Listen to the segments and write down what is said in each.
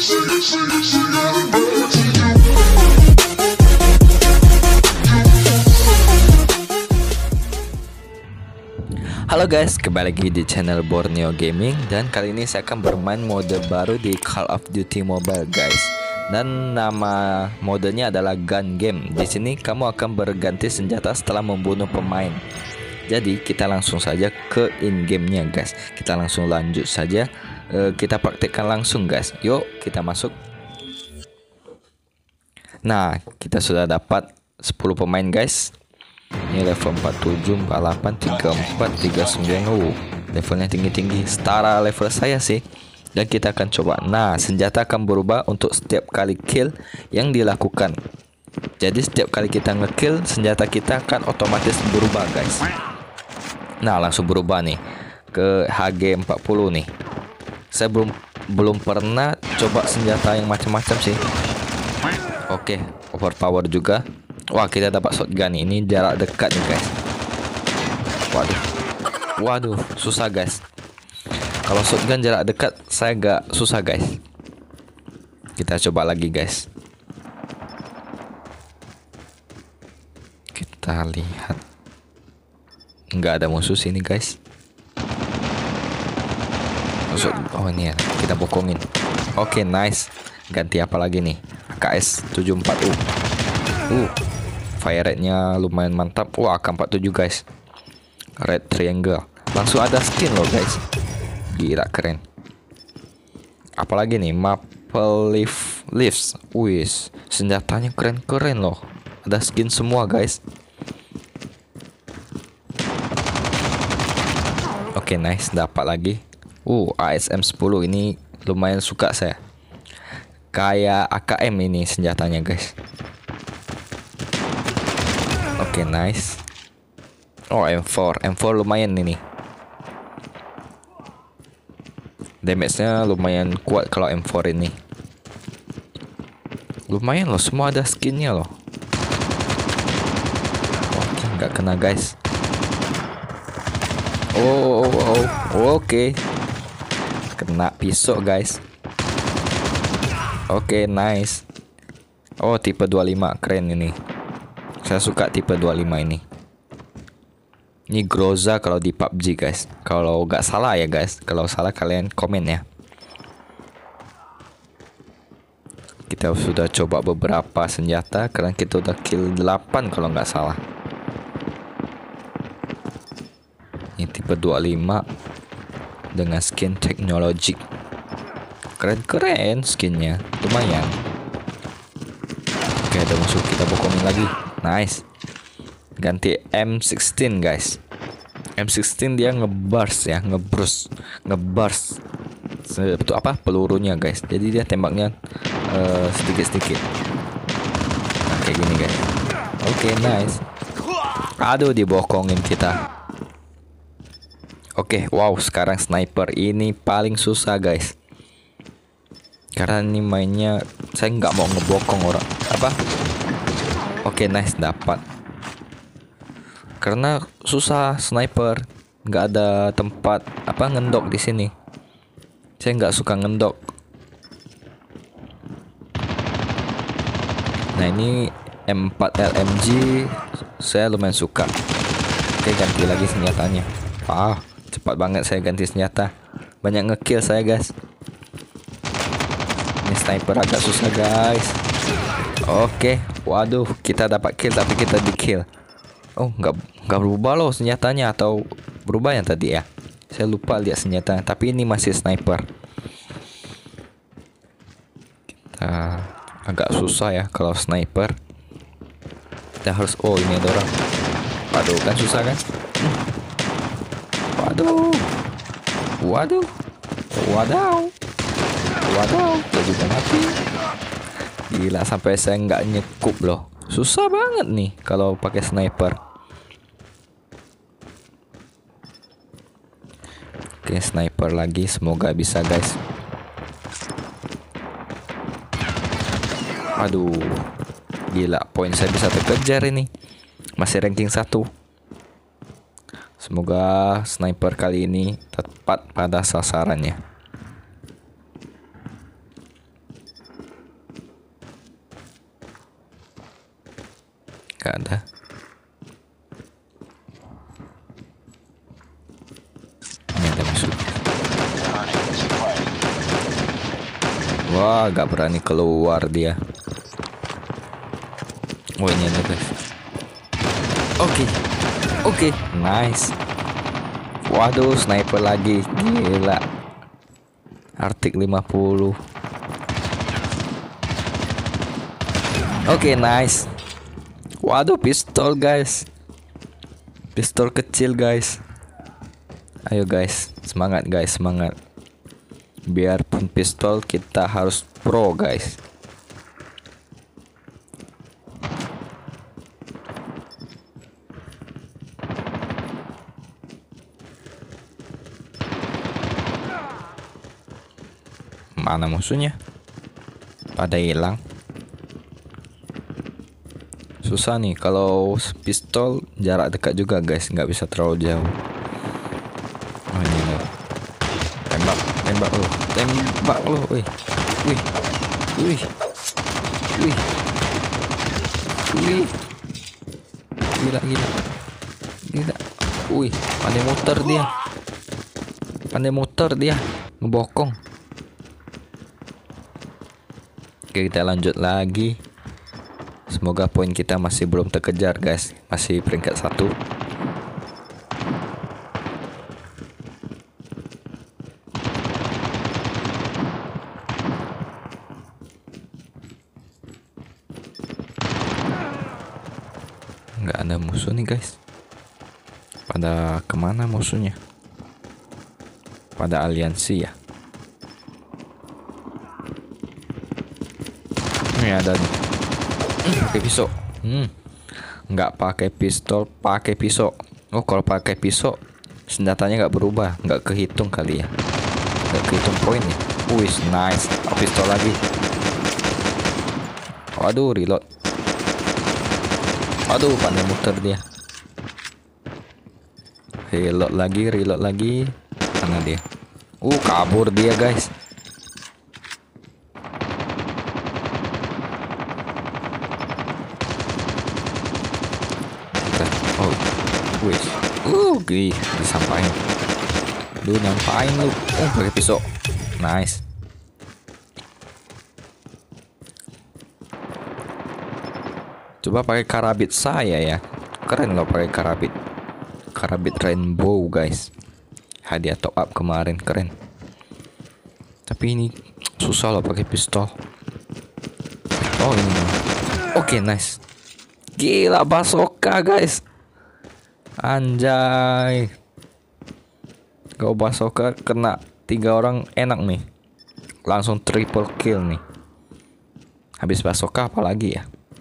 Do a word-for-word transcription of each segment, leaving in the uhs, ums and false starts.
Halo guys, kembali lagi di channel Borneo Gaming. Dan kali ini saya akan bermain mode baru di Call of Duty Mobile guys. Dan nama modenya adalah Gun Game. Di sini kamu akan berganti senjata setelah membunuh pemain. Jadi kita langsung saja ke in game-nya guys. Kita langsung lanjut saja. e, Kita praktekkan langsung guys. Yuk kita masuk. Nah, kita sudah dapat sepuluh pemain guys. Ini level empat puluh tujuh, empat puluh delapan, tiga puluh empat, tiga puluh sembilan. Oh, levelnya tinggi-tinggi, setara level saya sih. Dan kita akan coba. Nah, senjata akan berubah untuk setiap kali kill yang dilakukan. Jadi setiap kali kita ngekill, senjata kita akan otomatis berubah guys. Nah, langsung berubah nih ke H G empat puluh nih. Saya belum belum pernah coba senjata yang macam-macam sih. Oke, overpower juga. Wah, kita dapat shotgun nih. Ini jarak dekat nih guys. Waduh, waduh, susah guys. Kalau shotgun jarak dekat saya agak susah guys. Kita coba lagi guys. Kita lihat. Nggak ada musuh sini guys. Maksud, oh ini ya, kita bokongin. Oke, nice. Ganti apa lagi nih? A K S tujuh empat U. Uh, fire rate-nya lumayan mantap. Wah, A K empat tujuh guys. Red triangle. Langsung ada skin loh guys. Gila keren. Apalagi nih, Maple Leaf Leaves. Wis, senjatanya keren-keren loh. Ada skin semua guys. Oke, nice, dapat lagi. Uh, A S M sepuluh ini lumayan suka saya. Kayak A K M ini senjatanya guys. Oke, nice. Oh, M empat. M empat lumayan ini. Damage-nya lumayan kuat kalau M empat ini. Lumayan loh, semua ada skinnya loh. Oke, nggak kena guys. Oh, oh, oh, oke. Okay. Kena pisau guys. Oke, okay, nice. Oh, tipe dua puluh lima, keren ini. Saya suka tipe dua puluh lima ini. Ini Groza kalau di P U B G guys. Kalau nggak salah ya guys. Kalau salah kalian komen ya. Kita sudah coba beberapa senjata. Karena kita udah kill delapan kalau nggak salah. Ini tipe dua puluh lima dengan skin teknologi. Keren-keren skinnya, lumayan. Oke, ada musuh, kita bokongin lagi. Nice. Ganti M enam belas guys. M enam belas dia ngeburst ya, ngeburst, ngeburst. Itu apa? Pelurunya guys. Jadi dia tembaknya uh, sedikit-sedikit. Nah, kayak gini guys. Oke, nice. Aduh, dibokongin kita. Oke, wow, sekarang sniper ini paling susah guys. Karena ini mainnya saya nggak mau ngebokong orang. Apa? Oke, nice, dapat. Karena susah sniper, nggak ada tempat apa ngendok di sini. Saya nggak suka ngendok. Nah, ini M empat L M G saya lumayan suka. Oke, ganti lagi senjatanya. Ah, cepat banget saya ganti senjata. Banyak ngekill saya guys. Ini sniper agak susah guys. Oke, waduh, kita dapat kill tapi kita di kill. Oh, nggak nggak berubah loh senjatanya, atau berubah yang tadi ya? Saya lupa lihat senjata. Tapi ini masih sniper. Kita agak susah ya kalau sniper. Kita harus, oh ini ada orang. Waduh, kan susah kan? Waduh, waduh, waduh, waduh, dia juga mati. Gila, sampai saya nggak nyekup loh. Susah banget nih kalau pakai sniper. Oke, sniper lagi, semoga bisa guys. Aduh, gila, poin saya bisa terkejar ini. Masih ranking satu. Semoga sniper kali ini tepat pada sasarannya. Gak ada. Ini ada musuh. Wah, gak berani keluar dia. Oh, ini ada guys. Oke, oke, nice. Waduh, sniper lagi, gila. Artik lima puluh. Oke, nice. Waduh, pistol guys. Pistol kecil guys. Ayo guys, semangat guys, semangat. Biarpun pistol, kita harus pro guys. Mana musuhnya? Pada hilang. Susah nih kalau pistol jarak dekat juga guys, nggak bisa terlalu jauh. Oh ini loh. Tembak, tembak lo, tembak lo, wih, wih, wih, wih, wih, gila gila, gila, wih, pandai muter dia, pandai muter dia, ngebokong. Oke, kita lanjut lagi. Semoga poin kita masih belum terkejar guys. Masih peringkat satu. Nggak ada musuh nih guys. Pada kemana musuhnya? Pada aliansi ya. Ini ada nih. Pakai pisau. Hmm. Nggak pakai pistol, pakai pisau. Oh, kalau pakai pisau senjatanya nggak berubah, nggak kehitung kali ya. Nggak kehitung poin ya. Wih, nice. Oh, pistol lagi. Waduh, reload. Waduh, pandai muter dia. Reload lagi, reload lagi. Mana dia? Uh, kabur dia guys. Oh, wih, uh, gih, disampain. Lu nyampain lu, oh pakai pisau, nice. Coba pakai karabit saya ya, keren loh pakai karabit, karabit rainbow guys. Hadiah top up kemarin keren. Tapi ini susah loh pakai pistol. Oh ini, oke okay, nice. Gila basoka guys. Anjay. Kau basoka kena tiga orang enak nih. Langsung triple kill nih. Habis basoka apalagi ya?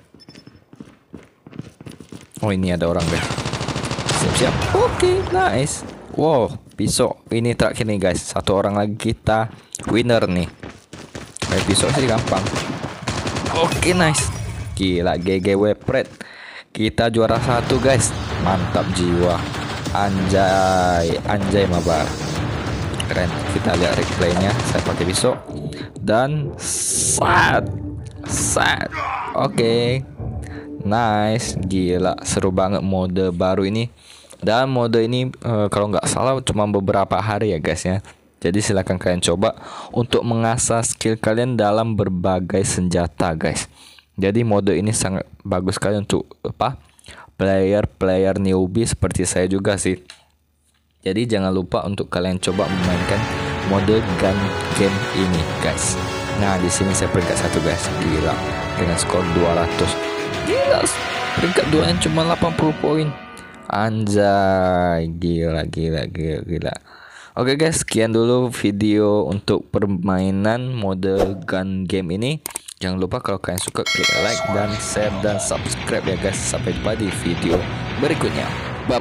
Oh ini ada orang guys. Siap-siap. Oke, okay, nice. Wow, pisau. Ini terakhir nih guys. Satu orang lagi kita winner nih. Kayak pisau sih gampang. Oke, okay, nice. Gila, G G Wepret. Kita juara satu guys. Mantap jiwa. Anjay, anjay mabar. Keren. Kita lihat replaynya. Saya pakai pisau dan sat, sat. Oke, okay. Nice. Gila, seru banget mode baru ini. Dan mode ini uh, kalau nggak salah cuma beberapa hari ya guys ya. Jadi silahkan kalian coba untuk mengasah skill kalian dalam berbagai senjata guys. Jadi mode ini sangat bagus sekali untuk apa? Player-player newbie seperti saya juga sih. Jadi jangan lupa untuk kalian coba memainkan mode gun game ini, guys. Nah, di sini saya peringkat satu guys. Gila, dengan skor dua ratus. Gila, peringkat dua nya cuma delapan puluh poin. Anjay, gila gila gila gila. Oke guys, sekian dulu video untuk permainan mode gun game ini. Jangan lupa kalau kalian suka klik like dan share dan subscribe ya guys. Sampai jumpa di video berikutnya. Bye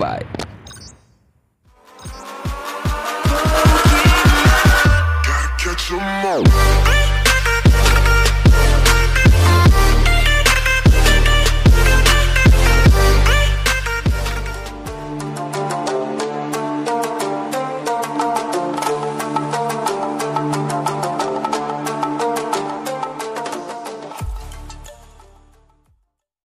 bye.